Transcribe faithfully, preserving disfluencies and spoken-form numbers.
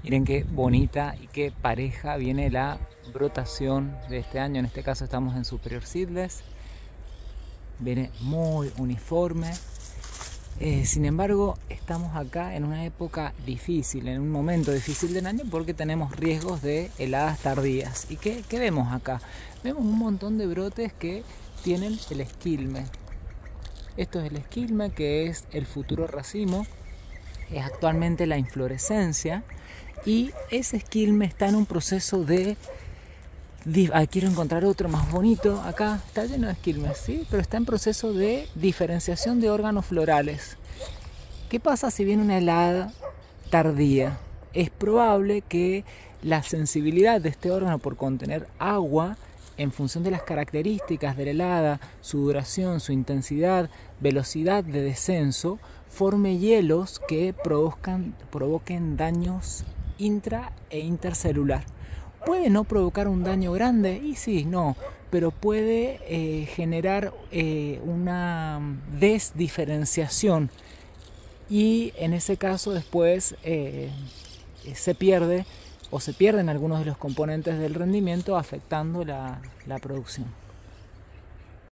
Miren qué bonita y qué pareja viene la brotación de este año. En este caso estamos en Superior Seedless. Viene muy uniforme. Eh, sin embargo, estamos acá en una época difícil, en un momento difícil del año porque tenemos riesgos de heladas tardías. ¿Y qué, qué vemos acá? Vemos un montón de brotes que tienen el esquilme. Esto es el esquilme, que es el futuro racimo. Es actualmente la inflorescencia. Y ese esquilme está en un proceso de... Ah, quiero encontrar otro más bonito. Acá está lleno de esquilmes, ¿sí? Pero está en proceso de diferenciación de órganos florales. ¿Qué pasa si viene una helada tardía? Es probable que la sensibilidad de este órgano por contener agua, en función de las características de la helada, su duración, su intensidad, velocidad de descenso, forme hielos que provocan, provoquen daños intra e intercelular. ¿Puede no provocar un daño grande? Y sí, no, pero puede eh, generar eh, una desdiferenciación y en ese caso después eh, se pierde o se pierden algunos de los componentes del rendimiento, afectando la, la producción.